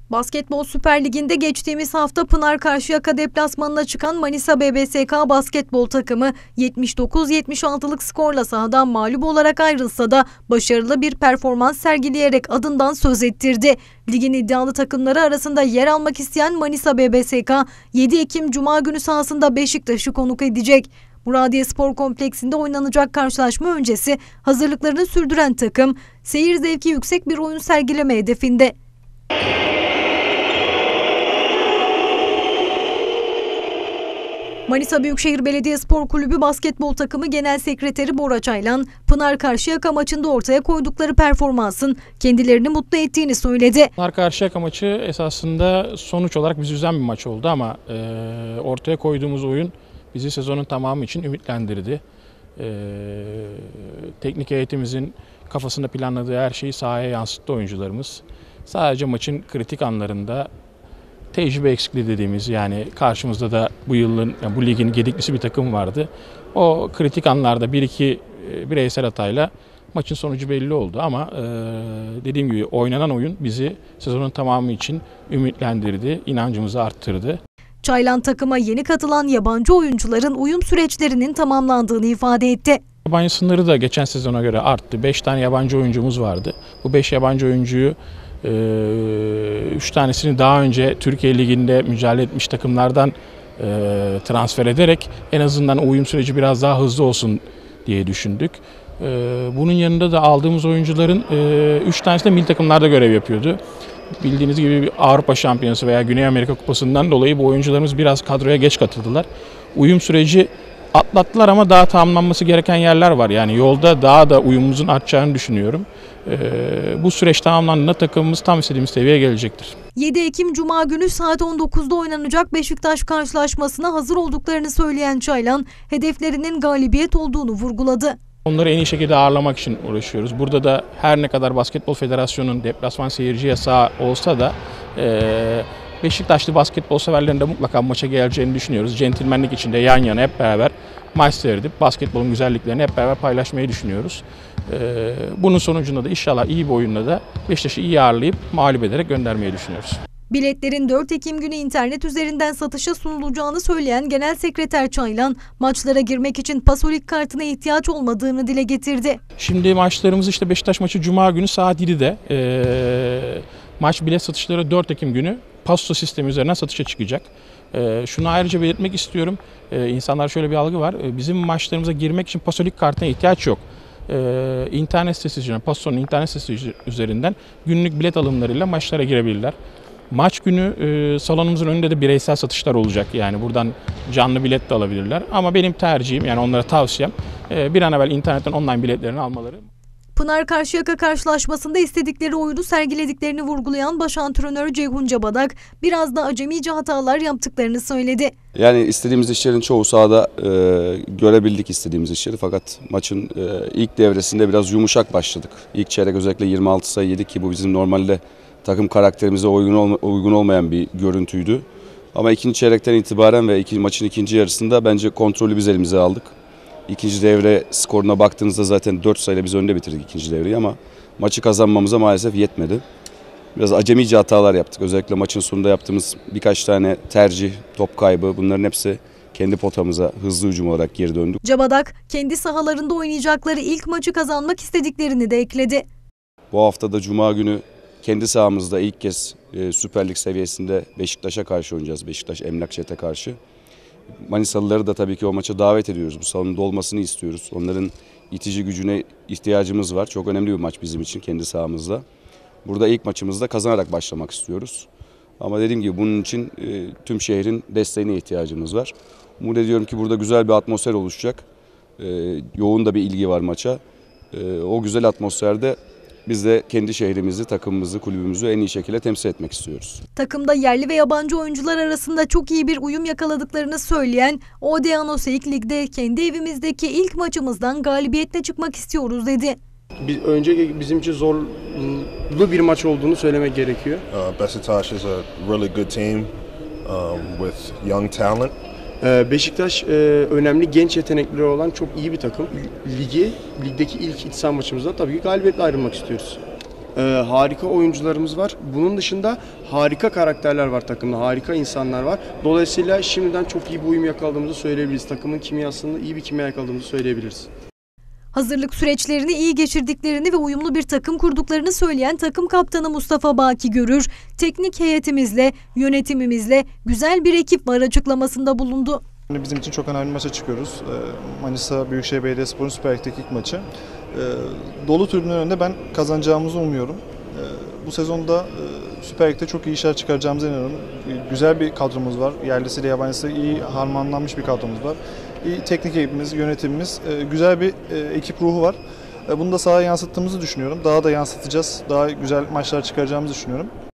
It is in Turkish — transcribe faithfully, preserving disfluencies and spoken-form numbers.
Basketbol Süper Ligi'nde geçtiğimiz hafta Pınar Karşıyaka deplasmanına çıkan Manisa B B S K basketbol takımı yetmiş dokuz yetmiş altılık skorla sahadan mağlup olarak ayrılsa da başarılı bir performans sergileyerek adından söz ettirdi. Ligin iddialı takımları arasında yer almak isteyen Manisa B B S K yedi Ekim Cuma günü sahasında Beşiktaş'ı konuk edecek. Muradiye Spor Kompleksinde oynanacak karşılaşma öncesi hazırlıklarını sürdüren takım seyir zevki yüksek bir oyun sergileme hedefinde. Manisa Büyükşehir Belediyespor Kulübü basketbol takımı Genel Sekreteri Bora Çaylan, Pınar Karşıyaka maçında ortaya koydukları performansın kendilerini mutlu ettiğini söyledi. Pınar Karşıyaka maçı esasında sonuç olarak bizi üzen bir maç oldu ama e, ortaya koyduğumuz oyun bizi sezonun tamamı için ümitlendirdi. E, teknik heyetimizin kafasında planladığı her şeyi sahaya yansıttı oyuncularımız. Sadece maçın kritik anlarında tecrübe eksikliği dediğimiz, yani karşımızda da bu yılın, yani bu ligin gediklisi bir takım vardı. O kritik anlarda bir iki bireysel hatayla maçın sonucu belli oldu ama e, dediğim gibi oynanan oyun bizi sezonun tamamı için ümitlendirdi, inancımızı arttırdı. Çaylan takıma yeni katılan yabancı oyuncuların uyum süreçlerinin tamamlandığını ifade etti. Yabancı sınırı da geçen sezona göre arttı. beş tane yabancı oyuncumuz vardı. Bu beş yabancı oyuncuyu üç tanesini daha önce Türkiye Ligi'nde mücadele etmiş takımlardan transfer ederek en azından uyum süreci biraz daha hızlı olsun diye düşündük. Bunun yanında da aldığımız oyuncuların üç tanesi de milli takımlarda görev yapıyordu. Bildiğiniz gibi bir Avrupa Şampiyonası veya Güney Amerika Kupası'ndan dolayı bu oyuncularımız biraz kadroya geç katıldılar. Uyum süreci atlattılar ama daha tamamlanması gereken yerler var. Yani yolda daha da uyumumuzun artacağını düşünüyorum. Ee, bu süreç tamamlandığında takımımız tam istediğimiz seviyeye gelecektir. yedi Ekim Cuma günü saat on dokuzda oynanacak Beşiktaş karşılaşmasına hazır olduklarını söyleyen Çaylan, hedeflerinin galibiyet olduğunu vurguladı. Onları en iyi şekilde ağırlamak için uğraşıyoruz. Burada da her ne kadar Basketbol Federasyonu'nun deplasman seyirci yasağı olsa da e, Beşiktaşlı basketbol severlerinde mutlaka maça geleceğini düşünüyoruz. Centilmenlik içinde yan yana hep beraber maç seyredip basketbolun güzelliklerini hep beraber paylaşmayı düşünüyoruz. Ee, bunun sonucunda da inşallah iyi bir oyunla da Beşiktaş'ı iyi ağırlayıp mağlup ederek göndermeyi düşünüyoruz. Biletlerin dört Ekim günü internet üzerinden satışa sunulacağını söyleyen Genel Sekreter Çaylan, maçlara girmek için Pasolik kartına ihtiyaç olmadığını dile getirdi. Şimdi maçlarımız işte Beşiktaş maçı Cuma günü saat yedide. Ee, maç bilet satışları dört Ekim günü Paso sistemi üzerinden satışa çıkacak. Ee, şunu ayrıca belirtmek istiyorum. Ee, insanlar şöyle bir algı var. Ee, bizim maçlarımıza girmek için Pasolik kartına ihtiyaç yok. Ee, internet sitesi üzerinden, Paso'nun internet sitesi üzerinden günlük bilet alımlarıyla maçlara girebilirler. Maç günü e, salonumuzun önünde de bireysel satışlar olacak. Yani buradan canlı bilet de alabilirler. Ama benim tercihim, yani onlara tavsiyem e, bir an evvel internetten online biletlerini almaları. Pınar Karşıyaka karşılaşmasında istedikleri oyunu sergilediklerini vurgulayan baş antrenör Ceyhun Cabadak biraz da acemice hatalar yaptıklarını söyledi. Yani istediğimiz işlerin çoğu sahada e, görebildik istediğimiz işleri, fakat maçın e, ilk devresinde biraz yumuşak başladık. İlk çeyrek özellikle yirmi altı sayı yedik ki bu bizim normalde takım karakterimize uygun, olma, uygun olmayan bir görüntüydü. Ama ikinci çeyrekten itibaren ve iki, maçın ikinci yarısında bence kontrolü biz elimize aldık. İkinci devre skoruna baktığınızda zaten dört sayıyla biz önde bitirdik ikinci devreyi ama maçı kazanmamıza maalesef yetmedi. Biraz acemice hatalar yaptık. Özellikle maçın sonunda yaptığımız birkaç tane tercih, top kaybı, bunların hepsi kendi potamıza hızlı hücum olarak geri döndük. Cabadak kendi sahalarında oynayacakları ilk maçı kazanmak istediklerini de ekledi. Bu hafta da Cuma günü kendi sahamızda ilk kez e, Süper Lig seviyesinde Beşiktaş'a karşı oynayacağız. Beşiktaş Emlak Çet'e karşı. Manisalıları da tabii ki o maça davet ediyoruz. Bu salonun dolmasını istiyoruz. Onların itici gücüne ihtiyacımız var. Çok önemli bir maç bizim için kendi sahamızda. Burada ilk maçımızda kazanarak başlamak istiyoruz. Ama dediğim gibi bunun için e, tüm şehrin desteğine ihtiyacımız var. Umut ediyorum ki burada güzel bir atmosfer oluşacak. E, yoğun da bir ilgi var maça. E, o güzel atmosferde biz de kendi şehrimizi, takımımızı, kulübümüzü en iyi şekilde temsil etmek istiyoruz. Takımda yerli ve yabancı oyuncular arasında çok iyi bir uyum yakaladıklarını söyleyen Odeanos'u ligde kendi evimizdeki ilk maçımızdan galibiyetle çıkmak istiyoruz dedi. Biz, önce bizim için zorlu bir maç olduğunu söylemek gerekiyor. Uh, Beşiktaş is a really good team um, with young talent. Beşiktaş önemli genç yetenekleri olan çok iyi bir takım. Ligi, ligdeki ilk iç saha maçımızda tabii ki galibiyetle ayrılmak istiyoruz. Ee, harika oyuncularımız var. Bunun dışında harika karakterler var takımda. Harika insanlar var. Dolayısıyla şimdiden çok iyi bir uyum yakaladığımızı söyleyebiliriz. Takımın kimyasını iyi bir kimya yakaladığımızı söyleyebiliriz. Hazırlık süreçlerini iyi geçirdiklerini ve uyumlu bir takım kurduklarını söyleyen takım kaptanı Mustafa Baki Görür, teknik heyetimizle, yönetimimizle güzel bir ekip var açıklamasında bulundu. Bizim için çok önemli bir maça çıkıyoruz. Manisa Büyükşehir Belediyespor'un Süper Lig'deki ilk maçı. Dolu tribünün önünde ben kazanacağımızı umuyorum. Bu sezonda Süper Lig'de çok iyi işler çıkaracağımıza inanıyorum. Güzel bir kadromuz var. Yerlisiyle yabancısı iyi harmanlanmış bir kadromuz var. İyi teknik ekibimiz, yönetimimiz, güzel bir ekip ruhu var. Bunu da sahaya yansıttığımızı düşünüyorum. Daha da yansıtacağız. Daha güzel maçlar çıkaracağımızı düşünüyorum.